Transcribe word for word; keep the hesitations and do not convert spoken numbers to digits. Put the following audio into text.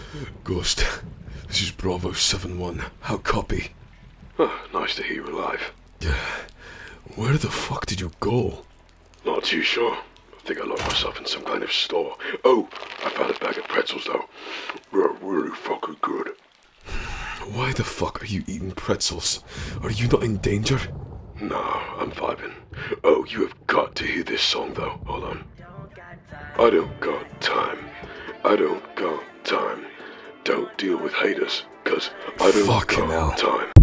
Ghost, this is Bravo seven one. How copy? Oh, nice to hear you alive. Yeah. Where the fuck did you go? Not too sure. I think I locked myself in some kind of store. Oh, I found a bag of pretzels though. They're really fucking good. Why the fuck are you eating pretzels? Are you not in danger? No, I'm vibing. Oh, you have got to hear this song though. Hold on. I don't got time. I don't got time. Don't deal with haters, cause I don't Fucking got hell. time.